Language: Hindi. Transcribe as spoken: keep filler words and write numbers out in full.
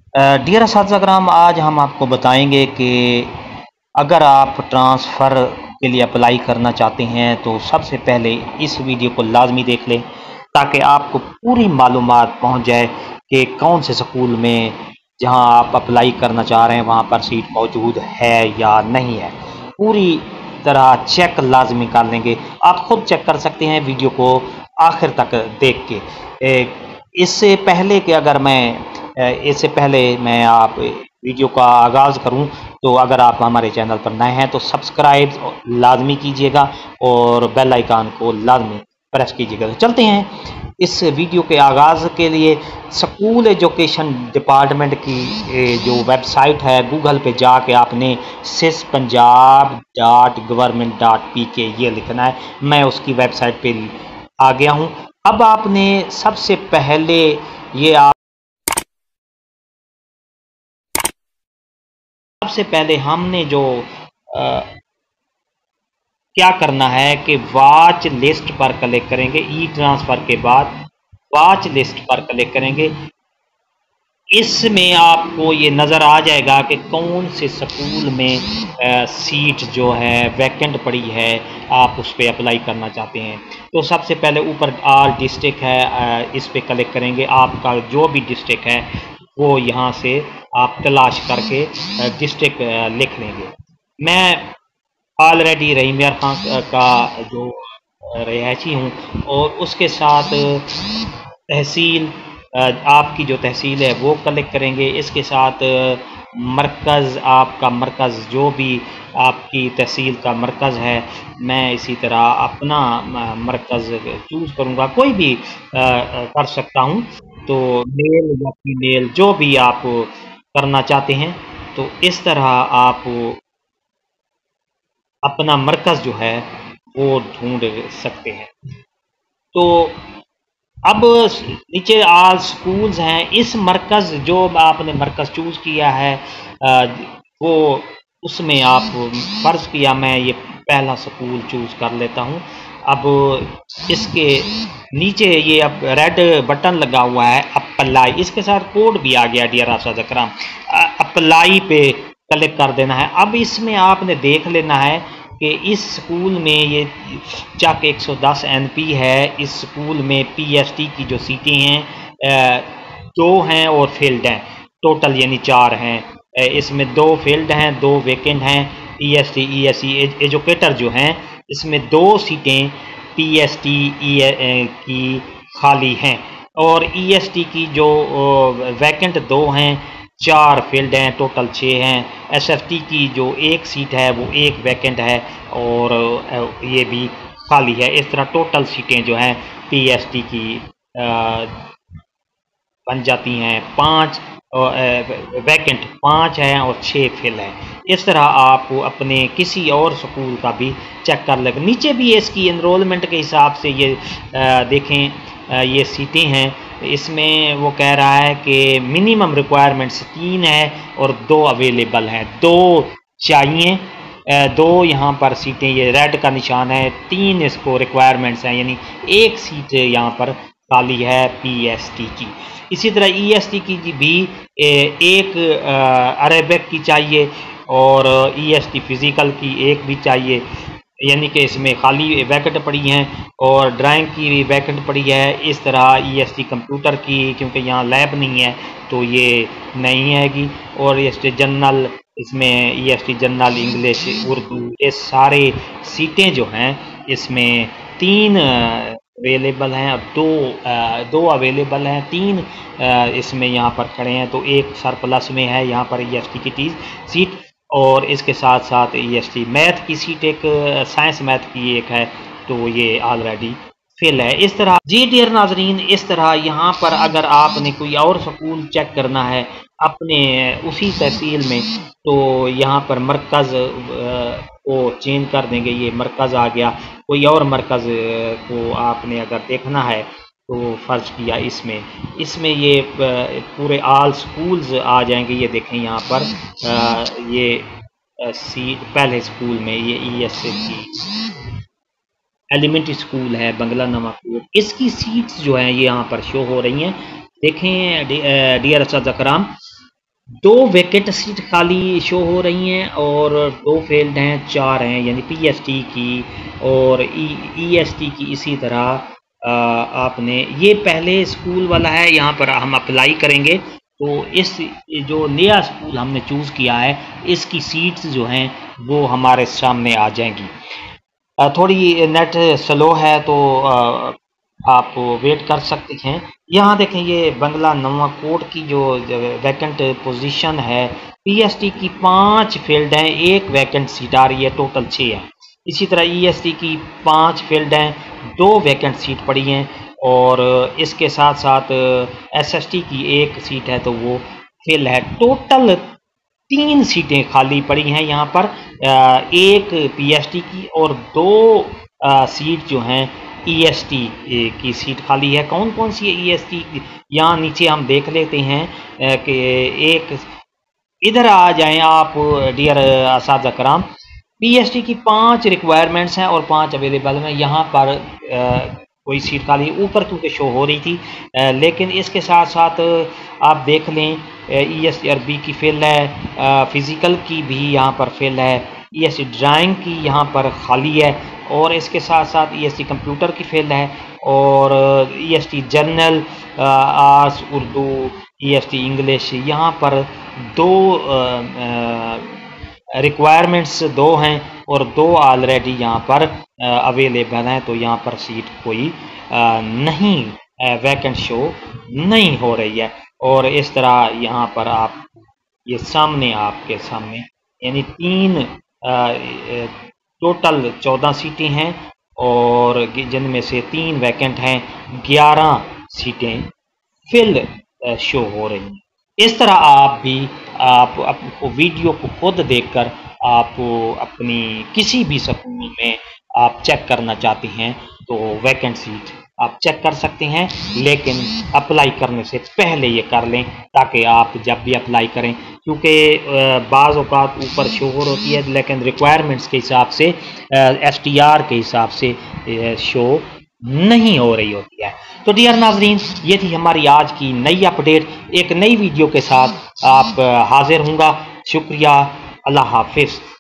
डियर असातिज़ा, आज हम आपको बताएंगे कि अगर आप ट्रांसफ़र के लिए अप्लाई करना चाहते हैं तो सबसे पहले इस वीडियो को लाजमी देख लें ताकि आपको पूरी मालूमात पहुंच जाए कि कौन से स्कूल में जहां आप अप्लाई करना चाह रहे हैं वहां पर सीट मौजूद है या नहीं है। पूरी तरह चेक लाजमी कर लेंगे। आप खुद चेक कर सकते हैं वीडियो को आखिर तक देख के। इससे पहले कि अगर मैं इससे पहले मैं आप वीडियो का आगाज़ करूं तो अगर आप हमारे चैनल पर नए हैं तो सब्सक्राइब लाजमी कीजिएगा और बेल आइकन को लाजमी प्रेस कीजिएगा। तो चलते हैं इस वीडियो के आगाज़ के लिए। स्कूल एजुकेशन डिपार्टमेंट की जो वेबसाइट है, गूगल पे जाके आपने SIS Punjab dot government dot P K ये लिखना है। मैं उसकी वेबसाइट पे आ गया हूँ। अब आपने सबसे पहले ये आप सबसे पहले हमने जो आ, क्या करना है कि वॉच लिस्ट पर क्लिक करेंगे। ई ट्रांसफ़र के बाद वॉच लिस्ट पर क्लिक करेंगे। इसमें आपको ये नज़र आ जाएगा कि कौन से स्कूल में आ, सीट जो है वैकेंट पड़ी है, आप उस पर अप्लाई करना चाहते हैं। तो सबसे पहले ऊपर आल डिस्ट्रिक्ट है, आ, इस पर क्लिक करेंगे। आपका जो भी डिस्ट्रिक्ट है वो यहाँ से आप तलाश करके डिस्ट्रिक्ट लिख लेंगे। मैं ऑलरेडी रहीमिया खां का जो रिहायशी हूँ और उसके साथ तहसील, आपकी जो तहसील है वो क्लिक करेंगे। इसके साथ मरकज़, आपका मरकज़ जो भी आपकी तहसील का मरकज़ है, मैं इसी तरह अपना मरकज़ चूज़ करूँगा। कोई भी कर सकता हूँ, तो मेल या फीमेल जो भी आप करना चाहते हैं तो इस तरह आप अपना मरकज़ जो है वो ढूंढ सकते हैं। तो अब नीचे आल स्कूल्स हैं। इस मरकज़ जो आपने मरकज़ चूज़ किया है वो उसमें आप फ़र्ज़ किया मैं ये पहला स्कूल चूज़ कर लेता हूँ। अब इसके नीचे ये अब रेड बटन लगा हुआ है अप्लाई, इसके साथ कोड भी आ गया डियर असातिज़ा। अप्लाई पे क्लिक कर देना है। अब इसमें आपने देख लेना है कि इस स्कूल में ये चक एक सौ दस एन पी है। इस स्कूल में पी एस टी की जो सीटें हैं दो हैं और फील्ड हैं, टोटल यानी चार हैं। इसमें दो फील्ड हैं, दो वैकेंट हैं। P S T E S C educator जो हैं इसमें दो सीटें पी एस टी ई की खाली हैं और ई एस टी की जो वैकेंट दो हैं, चार फील्ड हैं, टोटल छः हैं। एस एफ टी की जो एक सीट है वो एक वैकेंट है और ये भी खाली है। इस तरह टोटल सीटें जो हैं पी एस टी की आ, बन जाती हैं। पाँच वैकेंट पाँच हैं और छः फिल हैं। इस तरह आप अपने किसी और स्कूल का भी चेक कर लें। नीचे भी इसकी एनरोलमेंट के हिसाब से ये आ, देखें, आ, ये सीटें हैं। इसमें वो कह रहा है कि मिनिमम रिक्वायरमेंट्स तीन है और दो अवेलेबल हैं। दो चाहिए, दो यहाँ पर सीटें, ये रेड का निशान है। तीन इसको रिक्वायरमेंट्स हैं, यानी एक सीट यहाँ पर खाली है पी एस टी की। इसी तरह ई एस टी की भी एक अरेबिक की चाहिए और ई एस टी फिज़िकल की एक भी चाहिए, यानी कि इसमें खाली वैकेंट पड़ी हैं और ड्राइंग की भी वैकेंट पड़ी है। इस तरह ई एस टी कंप्यूटर की, क्योंकि यहाँ लैब नहीं है तो ये नहीं आएगी। और ई एस टी जनरल, इसमें E S T general English Urdu, ये सारे सीटें जो हैं इसमें तीन अवेलेबल हैं और दो आ, दो अवेलेबल हैं, तीन आ, इसमें यहाँ पर खड़े हैं। तो एक सरप्लस में है यहाँ पर ई एस टी की टीज सीट और इसके साथ साथ ई एस टी मैथ की सीट, एक साइंस मैथ की एक है, तो ये ऑलरेडी फिल है। इस तरह जी डियर नाजरीन, इस तरह यहाँ पर अगर आपने कोई और स्कूल चेक करना है अपने उसी तहसील में तो यहाँ पर मरकज़ को चेंज कर देंगे। ये मरकज़ आ गया। कोई और मरकज़ को आपने अगर देखना है तो फ़र्ज किया इसमें इसमें ये पूरे आल स्कूल्स आ जाएंगे। ये देखें यहाँ पर आ, ये सी पहले स्कूल में ये ई एस की एलिमेंट्री स्कूल है बंगला नवाकोट, इसकी सीट्स जो हैं ये यहाँ पर शो हो रही हैं। देखें डियर असातिज़ा, दो वैकेंट सीट खाली शो हो रही हैं और दो फेल्ड हैं, चार हैं, यानी पीएसटी की और ईएसटी की इसी तरह आ, आपने ये पहले स्कूल वाला है, यहाँ पर हम अप्लाई करेंगे तो इस जो नया स्कूल हमने चूज़ किया है इसकी सीट्स जो हैं वो हमारे सामने आ जाएंगी। थोड़ी नेट स्लो है तो आ, आप वेट कर सकते हैं। यहाँ देखें ये बंगला नवा कोट की जो वैकेंट पोजीशन है, पीएसटी की पांच फील्ड हैं, एक वैकेंट सीट आ रही है, टोटल छः है। इसी तरह ईएसटी की पांच फील्ड हैं, दो वैकेंट सीट पड़ी हैं और इसके साथ साथ एसएसटी की एक सीट है तो वो फिल है। टोटल तीन सीटें खाली पड़ी हैं यहाँ पर, एक पीएसटी की और दो सीट जो हैं ईएसटी की सीट खाली है। कौन कौन सी है ईएसटी, यहाँ नीचे हम देख लेते हैं कि एक इधर आ जाएं आप डियर असातिज़ा कराम। पीएसटी की पांच रिक्वायरमेंट्स हैं और पांच अवेलेबल हैं। यहाँ पर आ, कोई सीट खाली ऊपर क्योंकि शो हो रही थी, आ, लेकिन इसके साथ साथ आप देख लें ई एस आर बी की फेल है, फिज़िकल की भी यहाँ पर फेल है, ई एस टी ड्राइंग की यहाँ पर खाली है और इसके साथ साथ ई एस टी कंप्यूटर की फेल है और E S T general, arts, Urdu, E S T English, यहाँ पर दो रिक्वायरमेंट्स दो हैं और दो ऑलरेडी यहाँ पर अवेलेबल हैं, तो यहाँ पर सीट कोई आ, नहीं वैकेंट शो नहीं हो रही है। और इस तरह यहाँ पर आप ये सामने आपके सामने यानी तीन टोटल चौदह सीटें हैं और जिनमें से तीन वैकेंट हैं, ग्यारह सीटें फिल शो हो रही हैं। इस तरह आप भी आप आपको वीडियो को खुद देखकर आप अपनी किसी भी स्कूल में आप चेक करना चाहते हैं तो वैकेंट सीट आप चेक कर सकते हैं, लेकिन अप्लाई करने से पहले ये कर लें ताकि आप जब भी अप्लाई करें, क्योंकि बाज़ औक़ात ऊपर शो होती है लेकिन रिक्वायरमेंट्स के हिसाब से एस टी आर के हिसाब से शो नहीं हो रही होती है। तो डियर नाज़रीन, ये थी हमारी आज की नई अपडेट। एक नई वीडियो के साथ आप हाजिर होंगे। शुक्रिया, अल्लाह हाफिज़।